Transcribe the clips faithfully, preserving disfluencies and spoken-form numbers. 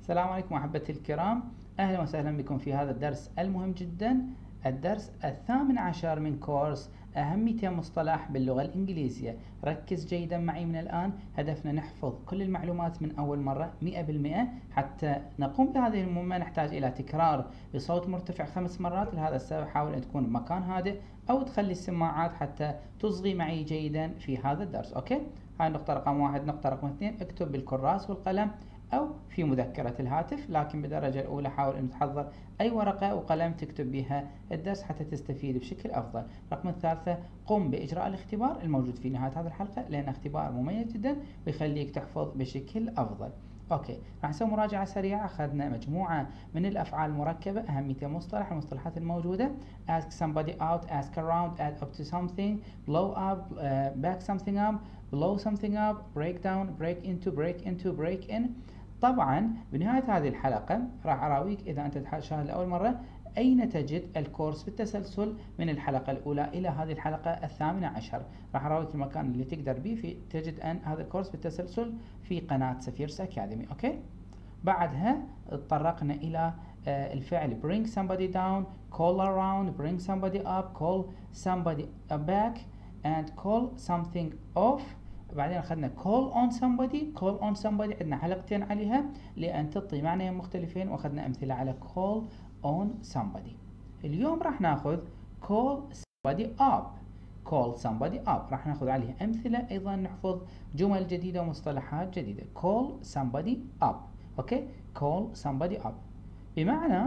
السلام عليكم أحبتي الكرام، أهلا وسهلا بكم في هذا الدرس المهم جدا، الدرس الثامن عشر من كورس أهم مئتين مصطلح باللغة الإنجليزية. ركز جيدا معي من الآن، هدفنا نحفظ كل المعلومات من أول مرة مئة بالمئة. حتى نقوم بهذه المهمة نحتاج إلى تكرار بصوت مرتفع خمس مرات. لهذا السبب حاول أن تكون بمكان هادئ أو تخلي السماعات حتى تصغي معي جيدا في هذا الدرس. أوكي، هاي النقطة رقم واحد. نقطة رقم اثنين، اكتب بالكراس والقلم أو في مذكرة الهاتف، لكن بالدرجة الأولى حاول أن تحضر أي ورقة وقلم تكتب بها الدرس حتى تستفيد بشكل أفضل. رقم الثالثة، قم بإجراء الاختبار الموجود في نهاية هذه الحلقة، لأن اختبار مميز جدا ويخليك تحفظ بشكل أفضل. أوكي، راح نسوي مراجعة سريعة. أخذنا مجموعة من الأفعال المركبة، أهمية مصطلح، المصطلحات الموجودة: ask somebody out, ask around, add up to something, blow up, uh, back something up, blow something up, break down, break into, break into, break in. طبعا بنهاية هذه الحلقة راح أراويك إذا أنت تشاهد لأول مرة أين تجد الكورس بالتسلسل من الحلقة الأولى إلى هذه الحلقة الثامنة عشر. راح أراويك المكان اللي تقدر به في تجد أن هذا الكورس بالتسلسل في قناة سفيرس أكاديمي. أوكي، بعدها تطرقنا إلى آه الفعل bring somebody down, call around, bring somebody up, call somebody back and call something off. بعدين أخذنا call on somebody. call on somebody عندنا حلقتين عليها لأن تعطي معنيين مختلفين، وأخذنا أمثلة على call on somebody. اليوم راح ناخذ call somebody up. call somebody up راح ناخذ عليها أمثلة، أيضا نحفظ جمل جديدة ومصطلحات جديدة. call somebody up. أوكي، call somebody up بمعنى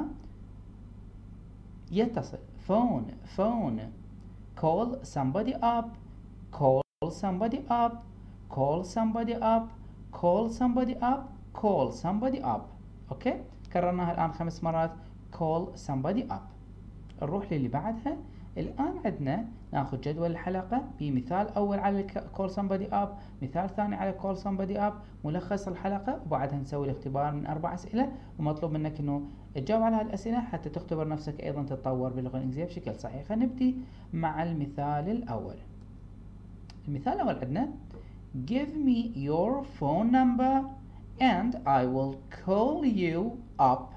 يتصل. phone phone call somebody up, call somebody up, call somebody up, call somebody up, call somebody up. اوكي، كررناها الآن خمس مرات. call somebody up. نروح للي بعدها. الآن عندنا ناخذ جدول الحلقة بمثال أول على call somebody up، مثال ثاني على call somebody up، ملخص الحلقة، وبعدها نسوي الاختبار من أربع أسئلة، ومطلوب منك إنه تجاوب على هالأسئلة حتى تختبر نفسك أيضا تتطور باللغة الإنجليزية بشكل صحيح. خلينا نبدي مع المثال الأول. المثال الأول عندنا give me your phone number and I will call you up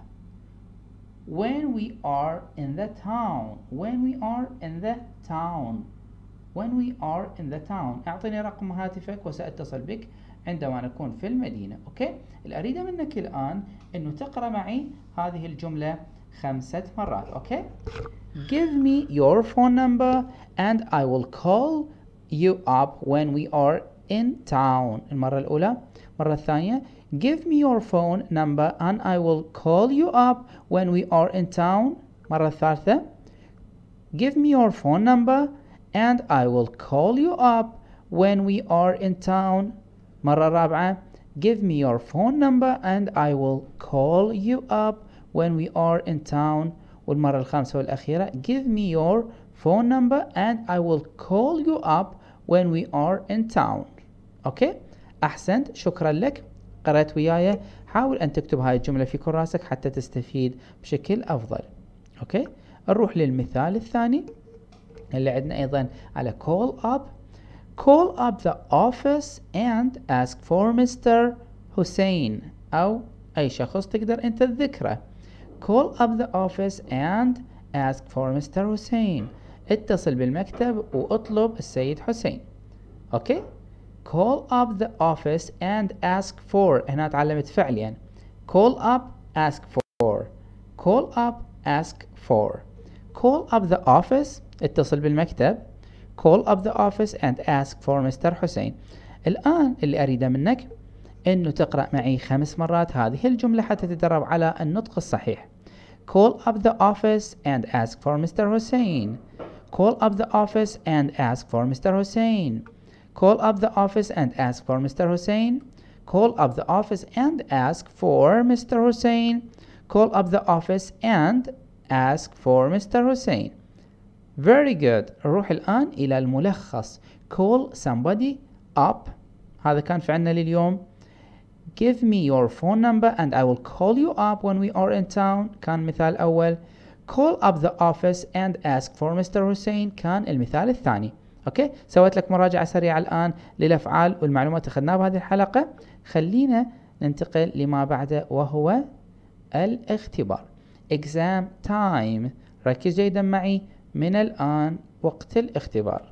when we are in the town. when we are in the town. when we are in the town. اعطني رقم هاتفك وسأتصل بك عندما نكون في المدينة. اوكي، اللي اريده منك الآن انه تقرأ معي هذه الجملة خمسة مرات. اوكي، give me your phone number and I will call you up when we are in town. المرة الأولى. المرة الثانية give me your phone number and I will call you up when we are in town. مرة الثالثة give me your phone number and I will call you up when we are in town. مرة رابعة give me your phone number and I will call you up when we are in town. والمرة الخامسة والأخيرة give me your phone number and I will call you up when we are in town. أوكي، أحسنت، شكرا لك، قرأت وياي. حاول أن تكتب هاي الجملة في كراسك حتى تستفيد بشكل أفضل. أوكي، نروح للمثال الثاني اللي عندنا أيضا على call up. call up the office and ask for Mister حسين، أو أي شخص تقدر أنت تذكره. call up the office and ask for Mister حسين. اتصل بالمكتب واطلب السيد حسين. أوكي، call up the office and ask for. هنا تعلمت فعليا call up ask for. call up ask for. call up the office اتصل بالمكتب. call up the office and ask for Mister حسين. الآن اللي أريده منك إنه تقرأ معي خمس مرات هذه الجملة حتى تتدرب على النطق الصحيح. call up the office and ask for Mister حسين. call up the office and ask for Mister حسين. call up the office and ask for Mister حسين. call up the office and ask for Mister حسين. call up the office and ask for Mister حسين. very good. نروح الآن إلى الملخص. call somebody up، هذا كان فعلنا لليوم. give me your phone number and I will call you up when we are in town كان مثال أول. call up the office and ask for Mister حسين كان المثال الثاني. اوكي، سويت لك مراجعة سريعة الآن للأفعال والمعلومات اللي أخذناها بهذه الحلقة. خلينا ننتقل لما بعده وهو الاختبار. exam time. ركز جيدا معي، من الآن وقت الاختبار.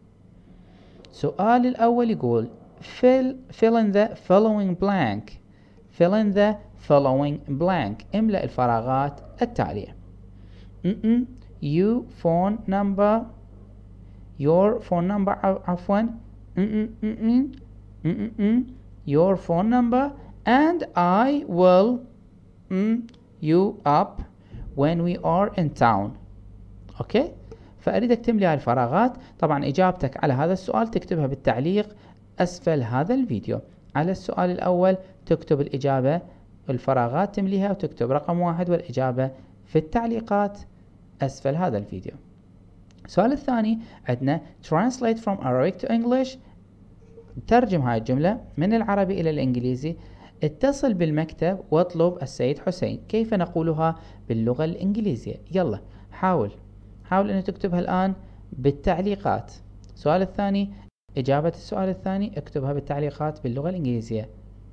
سؤال الأول يقول fill, fill in the following blank. fill in the following blank. املأ الفراغات التالية. م-م. you phone number. your phone number عفوا. م-م. م-م. م-م. your phone number and I will mm, you up when we are in town. اوكي، فأريدك تملي الفراغات. طبعا إجابتك على هذا السؤال تكتبها بالتعليق أسفل هذا الفيديو. على السؤال الأول تكتب الإجابة، الفراغات تمليها وتكتب رقم واحد والإجابة في التعليقات أسفل هذا الفيديو. السؤال الثاني عندنا translate from Arabic to English. ترجم هاي الجملة من العربي إلى الإنجليزي. اتصل بالمكتب واطلب السيد حسين. كيف نقولها باللغة الإنجليزية؟ يلا حاول حاول أن تكتبها الآن بالتعليقات. السؤال الثاني، إجابة السؤال الثاني اكتبها بالتعليقات باللغة الإنجليزية.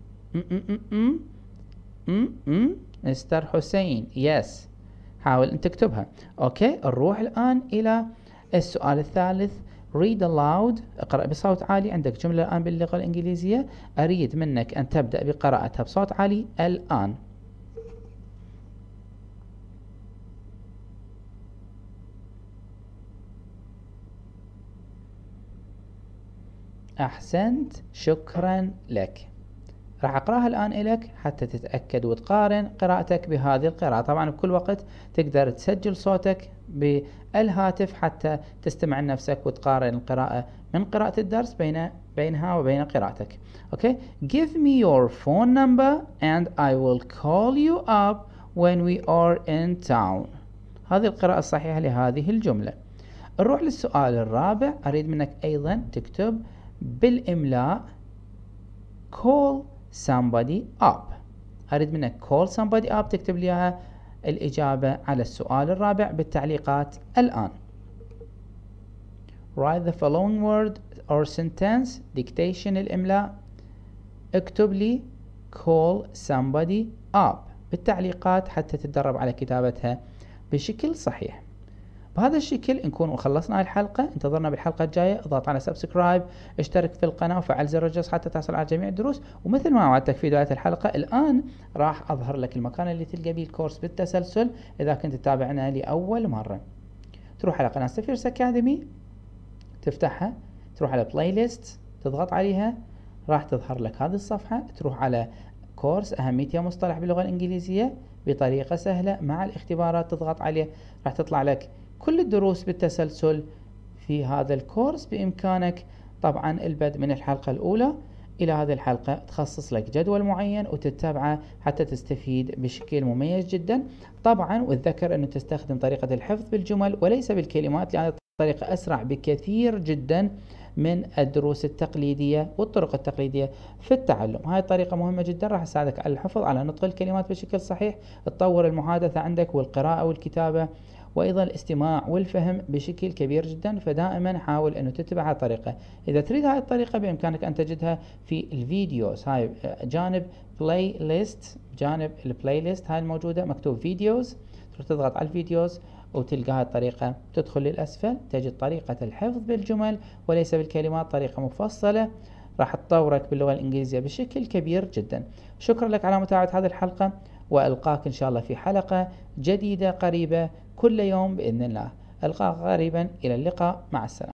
مستر حسين، يس، حاول أن تكتبها. أوكي، نروح الآن إلى السؤال الثالث. read aloud. اقرأ بصوت عالي. عندك جملة الآن باللغة الإنجليزية، أريد منك أن تبدأ بقراءتها بصوت عالي الآن. أحسنت، شكرا لك. راح أقرأها الآن لك حتى تتأكد وتقارن قراءتك بهذه القراءة. طبعا بكل وقت تقدر تسجل صوتك بالهاتف حتى تستمع لنفسك وتقارن القراءة من قراءة الدرس بين بينها وبين قراءتك. أوكي. Give me your phone number and I will call you up when we are in town. هذه القراءة الصحيحة لهذه الجملة. نروح للسؤال الرابع. أريد منك أيضا تكتب بالإملاء call somebody up. أريد منك call somebody up تكتب لي إياها الإجابة على السؤال الرابع بالتعليقات الآن. Write the following word or sentence. dictation الإملاء. اكتب لي call somebody up بالتعليقات حتى تتدرب على كتابتها بشكل صحيح. بهذا الشكل نكون خلصنا الحلقة. انتظرنا بالحلقة الجاية. اضغط على سبسكرايب، اشترك في القناة وفعل زر الجرس حتى تصل على جميع الدروس. ومثل ما وعدتك في بداية الحلقة، الآن راح أظهر لك المكان اللي تلقى به الكورس بالتسلسل إذا كنت تتابعنا لأول مرة. تروح على قناة سفيرس أكاديمي، تفتحها، تروح على بلاي ليست، تضغط عليها، راح تظهر لك هذه الصفحة. تروح على كورس أهمية مصطلح باللغة الإنجليزية بطريقة سهلة مع الاختبارات، تضغط عليه، راح تطلع لك كل الدروس بالتسلسل في هذا الكورس. بإمكانك طبعا البدء من الحلقة الأولى إلى هذه الحلقة، تخصص لك جدول معين وتتبعه حتى تستفيد بشكل مميز جدا. طبعا والذكر أنه تستخدم طريقة الحفظ بالجمل وليس بالكلمات، لأن الطريقة أسرع بكثير جدا من الدروس التقليدية والطرق التقليدية في التعلم. هاي الطريقة مهمة جدا، راح تساعدك على الحفظ، على نطق الكلمات بشكل صحيح، تطور المحادثة عندك والقراءة والكتابة وأيضا الاستماع والفهم بشكل كبير جدا. فدائما حاول أنه تتبع هذه الطريقة. إذا تريد هذه الطريقة بإمكانك أن تجدها في الفيديوز. هاي جانب بلاي ليست، جانب البلاي ليست هاي الموجودة مكتوب فيديوز، تروح تضغط على الفيديوز وتلقى هاي الطريقة. تدخل للأسفل تجد طريقة الحفظ بالجمل وليس بالكلمات، طريقة مفصلة راح تطورك باللغة الإنجليزية بشكل كبير جدا. شكرا لك على متابعة هذه الحلقة، وألقاك إن شاء الله في حلقة جديدة قريبة كل يوم بإذن الله. ألقاك قريبا. إلى اللقاء، مع السلامة.